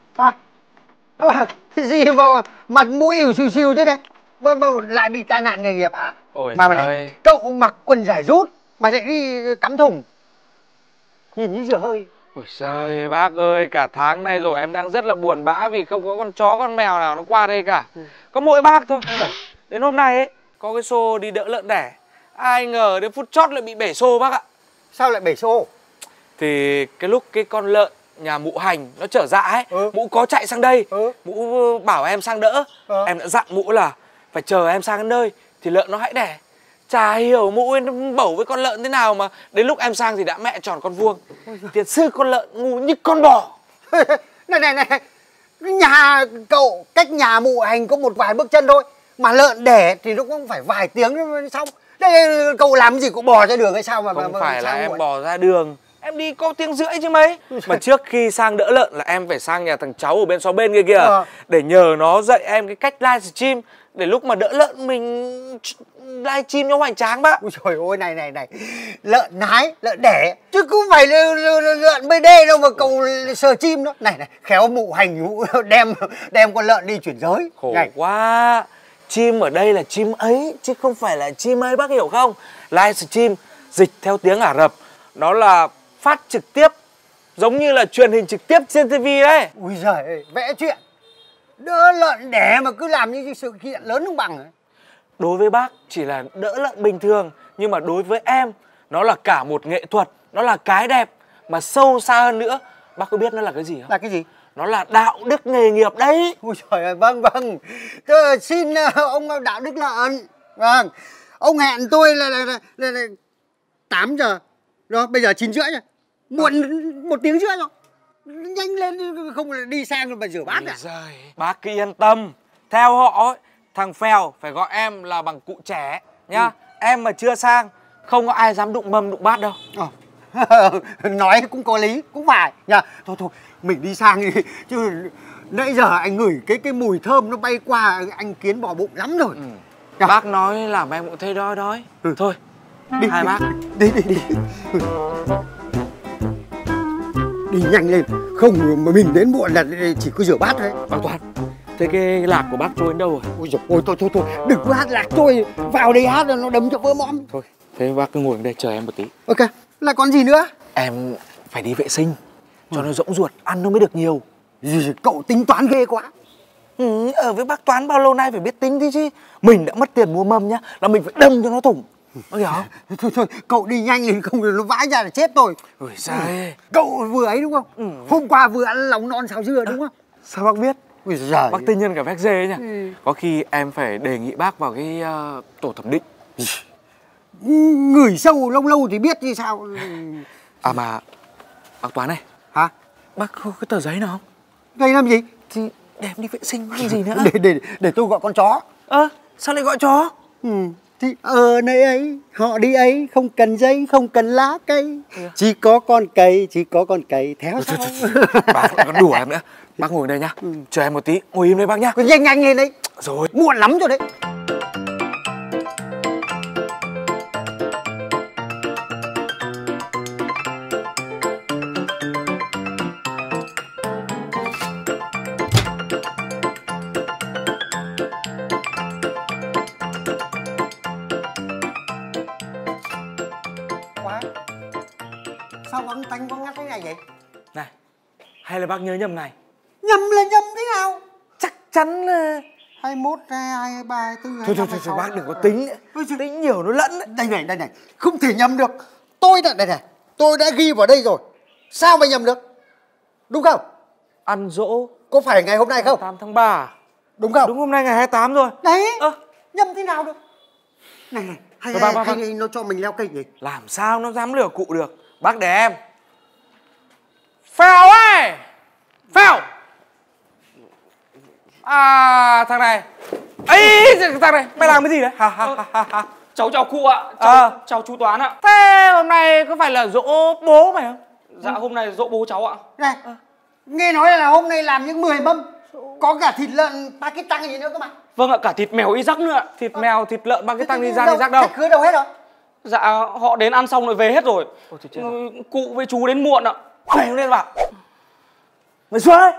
Cái gì mà mặt mũi xìu thế này? Lại bị tai nạn nghề nghiệp à? Ôi mà này, cậu mặc quần giải rút mà lại đi cắm thùng, nhìn như dở hơi. Ôi trời bác ơi, cả tháng nay rồi em đang rất là buồn bã vì không có con chó con mèo nào nó qua đây cả. Có mỗi bác thôi. Đến hôm nay ấy, có cái xô đi đỡ lợn đẻ. Ai ngờ đến phút chót lại bị bể xô bác ạ. Sao lại bể xô? Thì cái lúc cái con lợn nhà mụ Hành nó trở dạ ấy, mụ có chạy sang đây, mụ bảo em sang đỡ. Em đã dặn mụ là phải chờ em sang đến nơi thì lợn nó hãy đẻ. Chả hiểu mụ nó bẩu với con lợn thế nào mà đến lúc em sang thì đã mẹ tròn con vuông. Tiền sư con lợn ngu như con bò. Này, nhà cậu cách nhà mụ Hành có một vài bước chân thôi, mà lợn đẻ thì nó cũng phải vài tiếng xong. Đây cậu làm gì cũng bò ra đường hay sao mà không phải là em muộn? bò ra đường, em đi có tiếng rưỡi chứ mấy. Mà trước khi sang đỡ lợn là em phải sang nhà thằng cháu ở bên xó bên kia kìa, để nhờ nó dạy em cái cách livestream để lúc mà đỡ lợn mình livestream cho hoành tráng bác. Ui trời ơi, này lợn nái, lợn đẻ chứ không phải lợn BD đâu mà cậu sờ chim đó. Này khéo mụ Hành mụ đem con lợn đi chuyển giới. Khổ quá. Chim ở đây là chim ấy chứ không phải là chim ấy, bác hiểu không? Livestream dịch theo tiếng Ả Rập nó là phát trực tiếp, giống như là truyền hình trực tiếp trên TV đấy. Ui giời ơi, vẽ chuyện đỡ lợn đẻ mà cứ làm như sự kiện lớn không bằng ấy. Đối với bác chỉ là đỡ lợn bình thường, nhưng mà đối với em nó là cả một nghệ thuật, nó là cái đẹp. Mà sâu xa hơn nữa, bác có biết nó là cái gì không? Là cái gì? Nó là đạo đức nghề nghiệp đấy. Ui trời ơi, vâng. Xin ông đạo đức lợn. Vâng, ông hẹn tôi là 8 giờ. Đó, bây giờ 9 rưỡi rồi. Muộn 1 tiếng rưỡi rồi. Nhanh lên, không là đi sang mà rửa bát à? Giời, bác cứ yên tâm. Theo họ ấy, thằng Phèo phải gọi em là bằng cụ trẻ nhá. Em mà chưa sang, không có ai dám đụng mâm đụng bát đâu. Nói cũng có lý, cũng phải nha. Thôi mình đi sang đi, chứ nãy giờ anh ngửi cái mùi thơm nó bay qua, anh kiến bò bụng lắm rồi. Bác nói làm em cũng thấy đói. Thôi đi, hai bác đi nhanh lên, không mà mình đến muộn là chỉ có rửa bát thôi. Bác Toàn, thế cái lạc của bác trôi đến đâu rồi? Ôi giời ôi, thôi đừng có hát lạc trôi, vào đây hát nó đấm cho vỡ mõm. Thôi thế bác cứ ngồi ở đây chờ em một tí. Ok, là còn gì nữa? Em phải đi vệ sinh cho nó rỗng ruột, ăn nó mới được nhiều. Cậu tính toán ghê quá. Ở với bác Toán bao lâu nay phải biết tính thế chứ. Mình đã mất tiền mua mâm nhá, là mình phải đâm cho nó thủng. Bác hiểu không? Thôi cậu đi nhanh lên, không nó vãi ra là chết tôi. Ôi giời. Cậu vừa ấy đúng không? Hôm qua vừa ăn lòng non xào dưa đúng không? Sao bác biết? Ôi giời. Bác tư nhân cả vét dê nhá. Có khi em phải đề nghị bác vào cái tổ thẩm định. Ngửi sâu lâu thì biết như sao. À mà bác Toán này. Hả? Bác có cái tờ giấy nào không? Giấy làm gì? Thì để em đi vệ sinh cái gì nữa. Để tôi gọi con chó. Sao lại gọi chó? Thì ở nơi ấy họ đi ấy, không cần dây, không cần lá cây, chỉ có con cầy theo sau. Bác còn đùa em nữa. Bác ngồi đây nhá. Chờ em một tí, ngồi im đây bác nhá. Nhanh lên đấy. Rồi. Muộn lắm rồi đấy. Sao âm thanh có ngắt thế này vậy? Này, hay là bác nhớ nhầm ngày? Nhầm là nhầm thế nào? Chắc chắn là 21, 22, 23, 24, 25, Thôi bác đừng có tính nữa. Tính nhiều nó lẫn đấy. Đây này, không thể nhầm được. Tôi đã ghi vào đây rồi. Sao mà nhầm được? Đúng không? Ăn dỗ có phải ngày hôm nay không? 8 tháng 3. Đúng không? Đúng hôm nay ngày 28 rồi. Đấy. Nhầm thế nào được? Này, hay nó cho mình leo cây gì? Làm sao nó dám lừa cụ được. Bác để em. Phèo ơi! Phèo! À, thằng này. Ấy, thằng này, mày làm cái gì đấy? Cháu chào cụ ạ. Chào chú Toán ạ. Thế hôm nay có phải là dỗ bố mày không? Dạ hôm nay dỗ bố cháu ạ. Này, nghe nói là hôm nay làm những 10 mâm, có cả thịt lợn Pakistan gì nữa cơ mà. Vâng ạ, cả thịt mèo y rắc nữa ạ. Thịt mèo, thịt lợn Pakistan đi ra đâu? Khách khứa đâu hết rồi? Dạ họ đến ăn xong rồi về hết rồi. Cụ với chú đến muộn ạ. Mày lên bảo. Mày xuống đây.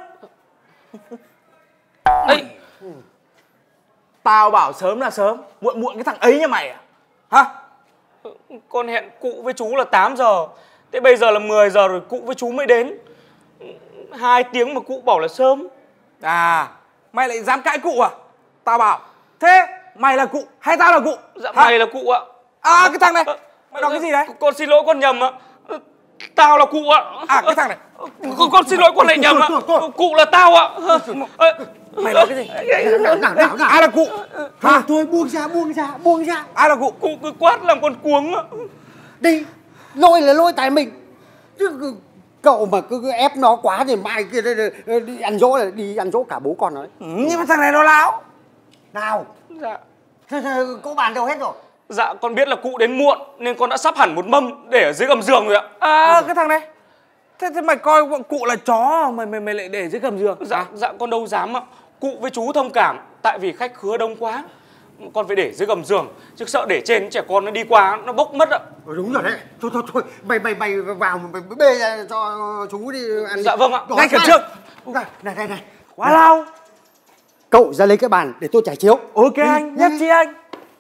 Ê, tao bảo sớm là sớm, muộn cái thằng ấy nha mày à? Hả? Con hẹn cụ với chú là 8 giờ. Thế bây giờ là 10 giờ rồi cụ với chú mới đến. 2 tiếng mà cụ bảo là sớm. À, mày lại dám cãi cụ à? Tao bảo. Thế Mày là cụ hay tao là cụ? Dạ mày là cụ ạ. À cái thằng này, mày nói cái gì đấy? Con xin lỗi, con nhầm ạ. Tao là cụ ạ. À cái thằng này. Con xin lỗi, con lại nhầm ạ. Cụ là tao ạ. Mày nói cái gì? Nào. Ai là cụ? Thôi buông ra. Ai là cụ? Cụ cứ quát làm con cuống ạ. Đi, lôi là lôi tại mình. Chứ cậu mà cứ ép nó quá thì mai kia đi ăn dỗ cả bố con nói. Nhưng mà thằng này nó láo. Nào? Dạ. Cô bàn đâu hết rồi? Dạ con biết là cụ đến muộn nên con đã sắp hẳn một mâm để ở dưới gầm giường rồi ạ. À cái thằng này. Thế mày coi cụ là chó mày lại để dưới gầm giường? Dạ con đâu dám ạ. Cụ với chú thông cảm, tại vì khách khứa đông quá. Con phải để dưới gầm giường, chứ sợ để trên trẻ con nó đi qua nó bốc mất ạ. Đúng rồi đấy. Thôi mày vào mày bê ra cho chú đi ăn. Dạ vâng ạ. Ngay khẩn trương. Này. Quá lao. Cậu ra lấy cái bàn để tôi trải chiếu. Ok anh, nhất trí anh.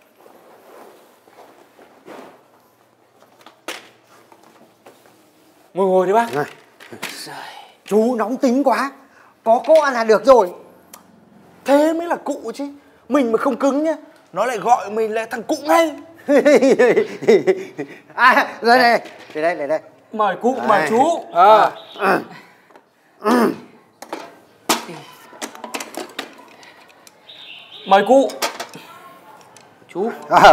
Ngồi đi bác. Này. Chú nóng tính quá. Có cô ăn là được rồi. Thế mới là cụ chứ. Mình mà không cứng nhá, nó lại gọi mình là thằng cụ ngay. À, rồi đây. Đây. Mời cụ, mời chú. Mời cụ. Chú.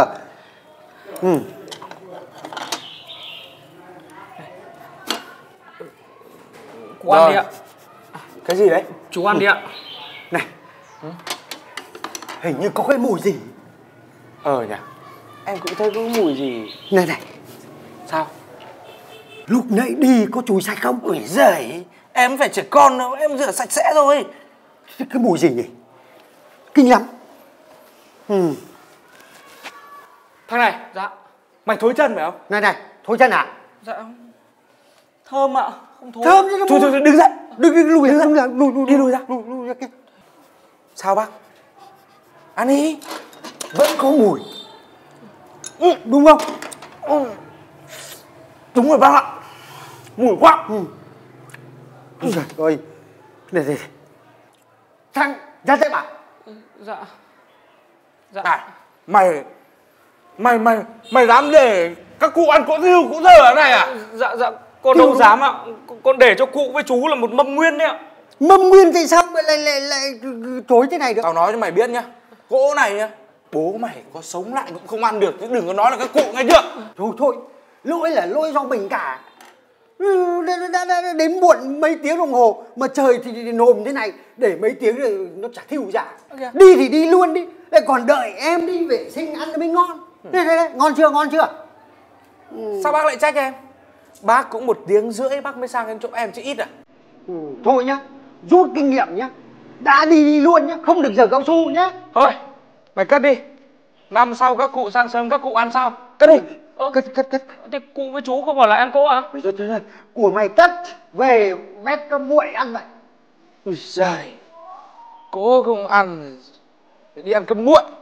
Cụ ăn đi ạ. Cái gì đấy? Chú ăn đi ạ. Này. Hình như có cái mùi gì. Nhỉ. Em cũng thấy có mùi gì. Này. Sao? Lúc nãy đi có chùi sạch không? Ui giời, em phải trẻ con đâu, em rửa sạch sẽ rồi. Cái mùi gì nhỉ? Kinh lắm. Thằng này. Dạ. Mày thối chân phải không? Này, thối chân à? Dạ. Thơm ạ. Không thối. Thơm chứ. Thôi đứng dậy. Đừng lùi ra. Lùi ra kia. Sao bác? Ăn đi. Vẫn có mùi. Đúng không? Đúng rồi bác ạ. Mùi quá. Ôi giời ơi. Này. Thằng ra đây bảo. Dạ. À, mày dám để các cụ ăn cỗ riêu cỗ dở ở này à? Dạ con đâu dám ạ. Con để cho cụ với chú là một mâm nguyên đấy ạ. Mâm nguyên thì sao mà lại chối thế này được? Tao nói cho mày biết nhá, cỗ này nhá, bố mày có sống lại cũng không ăn được, chứ đừng có nói là các cụ nghe chưa? Thôi, lỗi là lỗi do mình cả. Đã đến muộn mấy tiếng đồng hồ mà trời thì nồm thế này, để mấy tiếng rồi nó chả thiêu dạ. Đi thì đi luôn đi, lại còn đợi em đi vệ sinh ăn mới ngon. Đây, ngon chưa? Sao bác lại trách em? Bác cũng 1 tiếng rưỡi bác mới sang đến chỗ em chứ ít à? Thôi nhá, rút kinh nghiệm nhá. Đã đi luôn nhá, không được giở cao su nhá. Thôi, mày cất đi. Năm sau các cụ sang sớm các cụ ăn sau. Cất đi. Cất. Thế cụ với chú không ở lại ăn cỗ à? Thôi, của mày cất, về vét cơm nguội ăn vậy. Ui giời, cỗ không ăn, đi ăn cơm nguội.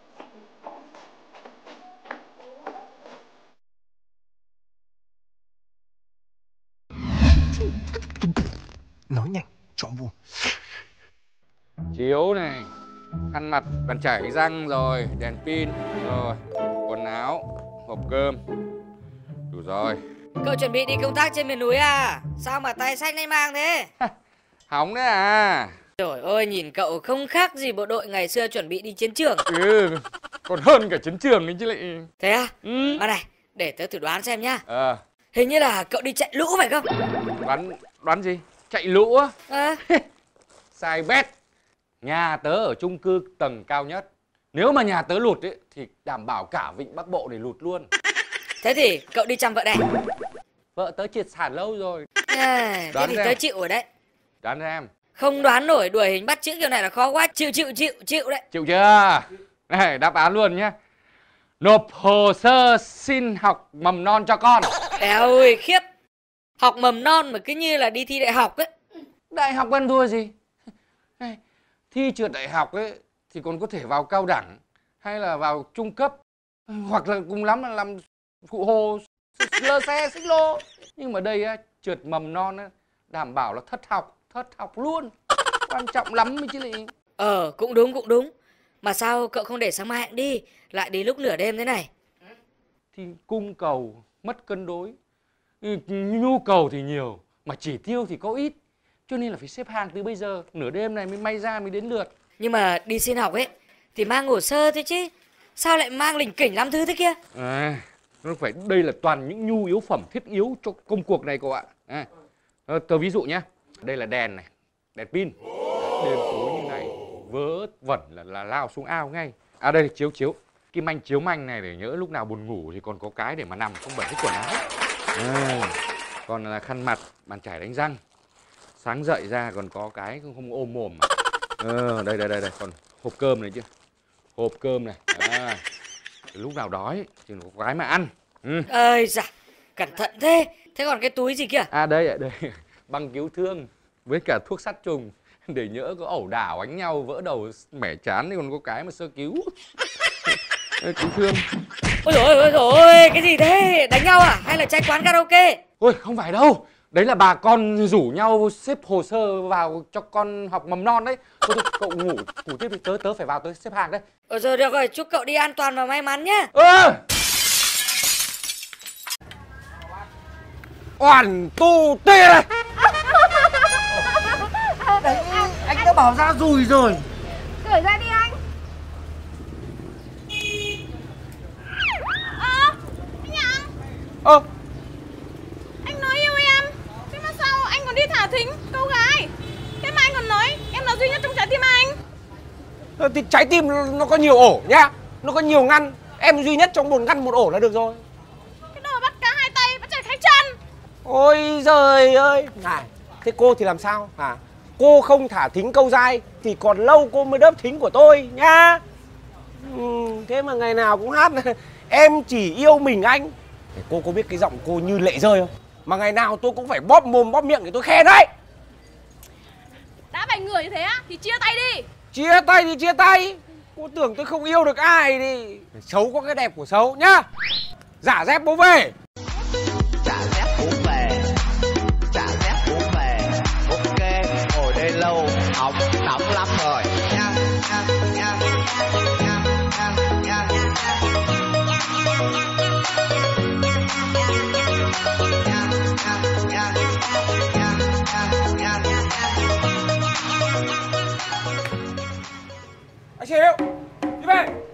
Nói nhanh, chọn vùng. Chiếu này, khăn mặt, bàn chải răng rồi, đèn pin rồi, quần áo, hộp cơm. Đủ rồi. Cậu chuẩn bị đi công tác trên miền núi à? Sao mà tay xách lên mang thế? Hóng đấy à? Trời ơi, nhìn cậu không khác gì bộ đội ngày xưa chuẩn bị đi chiến trường. Còn hơn cả chiến trường ấy chứ lại. Thế à? Mà này, để tớ thử đoán xem nhá. Hình như là cậu đi chạy lũ phải không? Đoán gì? Chạy lũ á? Sai bét. Nhà tớ ở chung cư tầng cao nhất. Nếu mà nhà tớ lụt ấy, thì đảm bảo cả vịnh Bắc Bộ để lụt luôn. Thế thì cậu đi chăm vợ này. Vợ tớ triệt sản lâu rồi. Thế thì tớ chịu rồi đấy. Đoán xem. Không đoán nổi, đuổi hình bắt chữ kiểu này là khó quá. Chịu đấy. Chịu chưa? Này, đáp án luôn nhá. Nộp hồ sơ xin học mầm non cho con. Eo ơi, khiếp. Học mầm non mà cứ như là đi thi đại học ấy. Đại học ăn thua gì? Thi trượt đại học ấy thì còn có thể vào cao đẳng hay là vào trung cấp, hoặc là cùng lắm là làm phụ hồ lơ xe xích lô. Nhưng mà đây á, trượt mầm non á, đảm bảo là thất học luôn. Quan trọng lắm mới chứ lị. Cũng đúng. Mà sao cậu không để sáng mai hãng đi, lại đi lúc nửa đêm thế này? Thì cung cầu mất cân đối, nhu cầu thì nhiều mà chỉ tiêu thì có ít, cho nên là phải xếp hàng từ bây giờ, nửa đêm này mới may ra mới đến lượt. Nhưng mà đi xin học ấy thì mang hồ sơ thôi chứ, sao lại mang lỉnh kỉnh lắm thứ thế kia? Nó phải, đây là toàn những nhu yếu phẩm thiết yếu cho công cuộc này cậu ạ. Tớ ví dụ nhé, đây là đèn này, đèn pin, đêm tối như này vớ vẩn là lao xuống ao ngay. Đây là chiếu kim anh chiếu manh này để nhỡ lúc nào buồn ngủ thì còn có cái để mà nằm không bẩn hết quần áo. Còn là khăn mặt, bàn chải đánh răng, sáng dậy ra còn có cái không ôm mồm mà. Đây còn hộp cơm này chứ, hộp cơm này. Lúc nào đói thì có cái mà ăn. Ơi dạ, cẩn thận thế. Thế còn cái túi gì kia? Đây băng cứu thương với cả thuốc sát trùng, để nhỡ có ẩu đả đánh nhau vỡ đầu mẻ chán thì còn có cái mà sơ cứu. Cứu thương. Ôi dồi, cái gì thế? Đánh nhau à? Hay là cháy quán karaoke? Ôi không phải đâu, đấy là bà con rủ nhau xếp hồ sơ vào cho con học mầm non đấy. Thôi cậu ngủ tiếp đi, tớ phải vào, tớ xếp hàng đây. Rồi được rồi, chúc cậu đi an toàn và may mắn nhé. Oản tu tê này. Đấy, anh đã bảo ra rùi rồi. Cởi ra đi anh. Anh Nhặng. Anh nói yêu em, thế mà sao anh còn đi thả thính câu gái? Thế mà anh còn nói em là duy nhất trong trái tim anh. Thì trái tim nó có nhiều ổ nhá, nó có nhiều ngăn. Em duy nhất trong một ngăn một ổ là được rồi. Cái đồ bắt cá hai tay, bắt chặt hai chân. Ôi giời ơi. Này, thế cô thì làm sao hả? Cô không thả thính câu dai thì còn lâu cô mới đớp thính của tôi nhá. Thế mà ngày nào cũng hát em chỉ yêu mình anh. Thế cô có biết cái giọng cô như lệ rơi không? Mà ngày nào tôi cũng phải bóp mồm bóp miệng để tôi khen đấy. Đã bày người như thế á thì chia tay đi. Chia tay thì chia tay. Cô tưởng tôi không yêu được ai đi. Xấu có cái đẹp của xấu nhá. Giả dép bố về. Trả dép bố về. Trả dép bố về. Ok, ngồi đây lâu, học nóng lắm rồi. Anh Triệu, đi về.